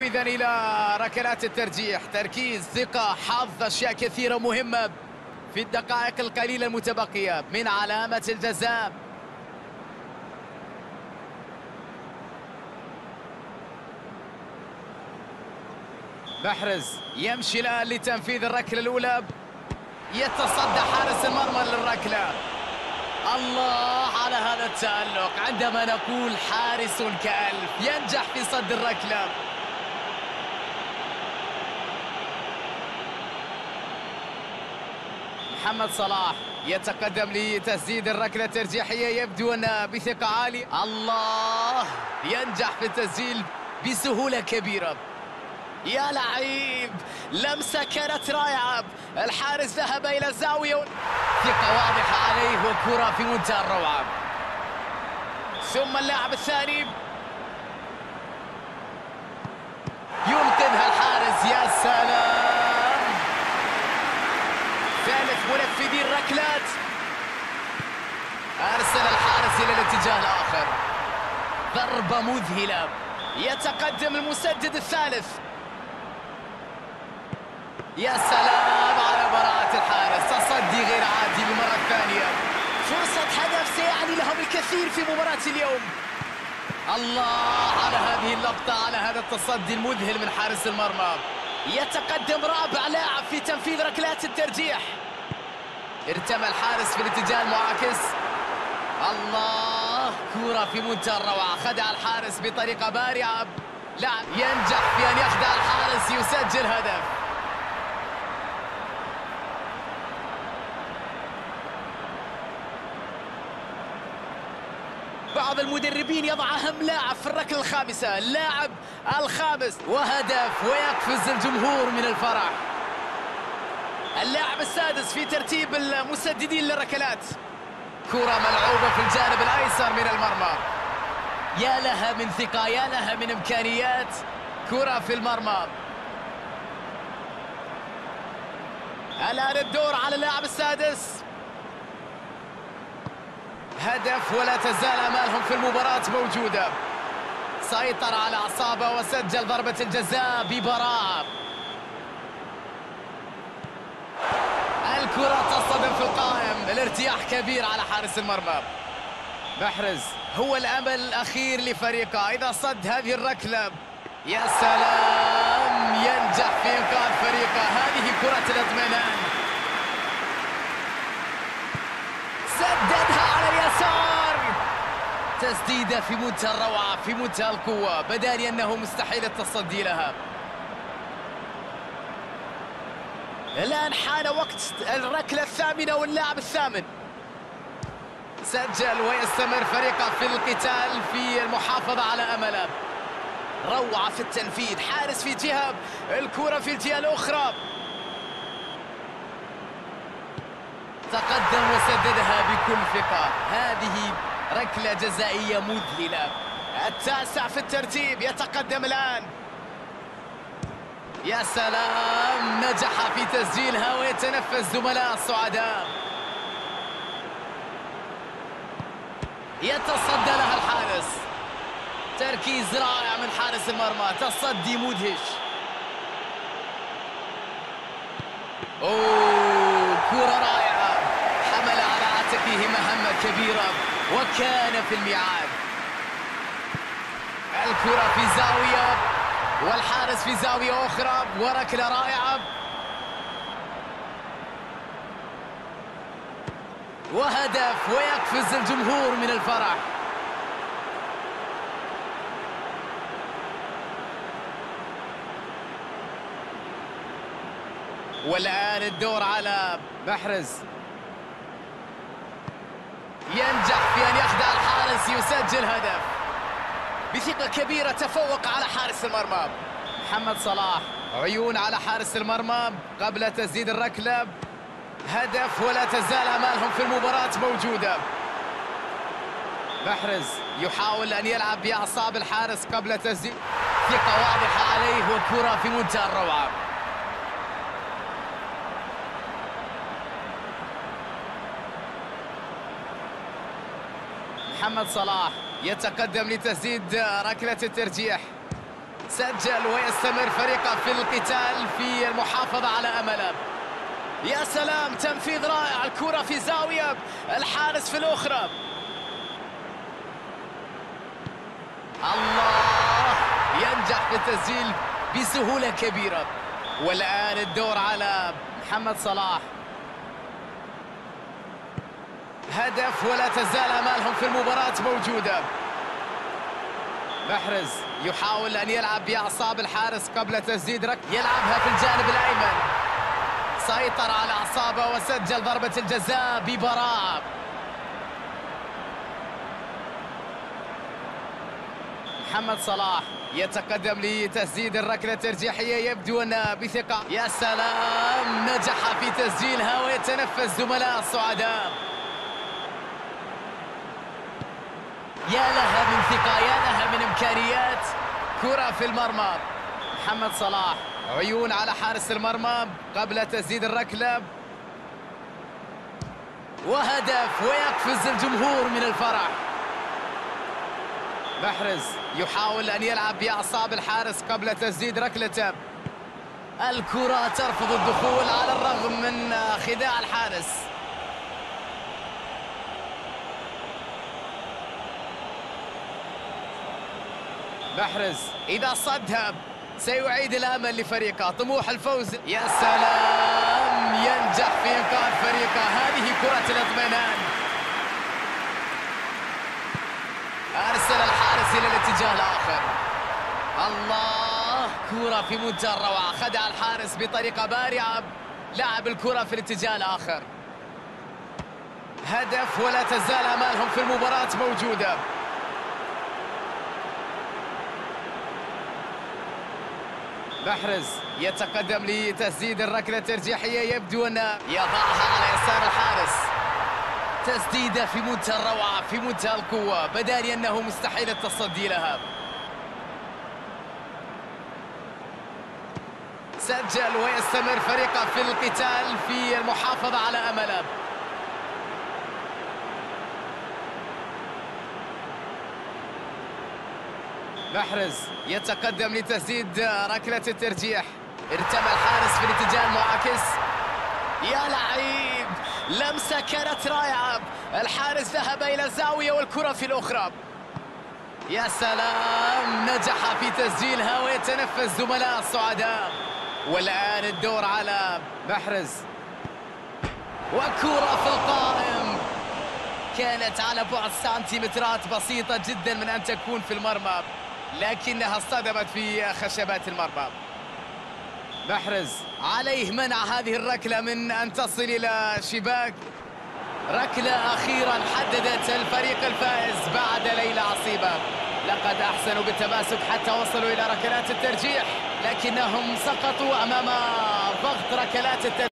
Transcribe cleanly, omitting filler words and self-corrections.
إذن إلى ركلات الترجيح، تركيز، ثقة، حظ، أشياء كثيرة مهمة في الدقائق القليلة المتبقية من علامة الجزاء. محرز يمشي الآن لتنفيذ الركلة الأولى، يتصدى حارس المرمى للركلة. الله على هذا التألق، عندما نقول حارس كألف ينجح في صد الركلة. محمد صلاح يتقدم لتسديد الركلة الترجيحية، يبدو أن بثقة عالية. الله، ينجح في التسجيل بسهولة كبيرة. يا لعيب، لمسة كانت رائعة، الحارس ذهب إلى الزاوية، ثقة واضحة عليه وكرة في منتهى الروعة. ثم اللاعب الثاني ينقذها الحارس. يا سلام، ثالث منفذي الركلات، أرسل الحارس إلى الاتجاه الآخر، ضربة مذهلة. يتقدم المسدد الثالث. يا سلام على براعة الحارس، تصدي غير عادي للمرة الثانية، فرصة هدف سيعني لهم الكثير في مباراة اليوم. الله على هذه اللقطة، على هذا التصدي المذهل من حارس المرمى. يتقدم رابع لاعب في تنفيذ ركلات الترجيح، ارتمى الحارس في الاتجاه المعاكس. الله، كرة في منتهى الروعة، خدع الحارس بطريقة بارعة، لاعب ينجح في أن يخدع الحارس، يسجل هدف. بعض المدربين يضع أهم لاعب في الركلة الخامسة، اللاعب الخامس، وهدف ويقفز الجمهور من الفرح. اللاعب السادس في ترتيب المسددين للركلات، كرة ملعوبة في الجانب الأيسر من المرمى. يا لها من ثقة، يا لها من إمكانيات، كرة في المرمى. الآن الدور على اللاعب السادس، هدف ولا تزال آمالهم في المباراة موجودة. سيطر على أعصابه وسجل ضربة الجزاء ببراعة. الكرة تصطدم في القائم، الارتياح كبير على حارس المرمى. محرز هو الأمل الأخير لفريقه، إذا صد هذه الركلة يا سلام، ينجح في إنقاذ فريقه. هذه كرة الاطمئنان، سددها على اليسار، تسديدة في منتهى الروعة، في منتهى القوة، بداني أنه مستحيل التصدي لها. الآن حان وقت الركلة الثامنة واللاعب الثامن. سجل ويستمر فريقه في القتال في المحافظة على أمله. روعة في التنفيذ، حارس في جهة، الكرة في الجهة الأخرى، تقدم وسددها بكل ثقة. هذه ركلة جزائية مذهلة. التاسع في الترتيب يتقدم الآن. يا سلام، نجح في تسجيلها ويتنفس زملاء السعداء. يتصدى لها الحارس، تركيز رائع من حارس المرمى، تصدي مدهش. أوه، كرة رائعة، حمل على عاتقه مهمة كبيرة وكان في الميعاد. الكرة في زاوية والحارس في زاوية أخرى، وركلة رائعة وهدف ويقفز الجمهور من الفرح. والآن الدور على محرز، ينجح في أن يخدع الحارس، يسجل هدف بثقة كبيرة، تفوق على حارس المرمى. محمد صلاح عيون على حارس المرمى قبل تسديد الركلة، هدف ولا تزال آمالهم في المباراة موجودة. محرز يحاول أن يلعب بأعصاب الحارس قبل تسديد، ثقة واضحة عليه وكرة في منتهى الروعة. محمد صلاح يتقدم لتسديد ركلة الترجيح، سجل ويستمر فريقه في القتال في المحافظة على أمله. يا سلام، تنفيذ رائع، الكرة في زاوية، الحارس في الأخرى. الله، ينجح في التسجيل بسهولة كبيرة. والآن الدور على محمد صلاح. هدف ولا تزال آمالهم في المباراة موجودة. محرز يحاول أن يلعب بأعصاب الحارس قبل تسديد ركلة، يلعبها في الجانب الأيمن، سيطر على أعصابه وسجل ضربة الجزاء ببراعة. محمد صلاح يتقدم لتسديد الركلة الترجيحية، يبدو أنه بثقة. يا سلام، نجح في تسجيلها ويتنفس زملاء السعداء. يا لها من ثقة، يا لها من إمكانيات. كرة في المرمى، محمد صلاح عيون على حارس المرمى قبل تسديد الركلة، وهدف ويقفز الجمهور من الفرح. محرز يحاول أن يلعب بأعصاب الحارس قبل تسديد ركلته. الكرة ترفض الدخول على الرغم من خداع الحارس. محرز إذا صدها سيعيد الأمل لفريقه، طموح الفوز. يا سلام، ينجح في إنقاذ فريقه. هذه كرة الاطمئنان. أرسل الحارس إلى الاتجاه الآخر. الله، كرة في منتهى الروعة، خدع الحارس بطريقة بارعة، لعب الكرة في الاتجاه الآخر. هدف ولا تزال آمالهم في المباراة موجودة. محرز يتقدم لتسديد الركلة الترجيحية، يبدو أنه يضعها على يسار الحارس. تسديدة في منتهى الروعة، في منتهى القوة، بداني أنه مستحيل التصدي لها. سجل ويستمر فريقه في القتال في المحافظة على أمله. محرز يتقدم لتسديد ركلة الترجيح، ارتمى الحارس في الاتجاه المعاكس. يا لعيب، لمسة كانت رائعة، الحارس ذهب إلى الزاوية والكرة في الأخرى. يا سلام، نجح في تسجيلها ويتنفس زملاء السعداء. والآن الدور على محرز، وكرة في القائم، كانت على بعد سنتيمترات بسيطة جدا من أن تكون في المرمى، لكنها اصطدمت في خشبات المرمى. محرز عليه منع هذه الركلة من أن تصل إلى شباك. ركلة أخيرا حددت الفريق الفائز بعد ليلة عصيبة. لقد أحسنوا بالتماسك حتى وصلوا إلى ركلات الترجيح، لكنهم سقطوا أمام ضغط ركلات الترجيح.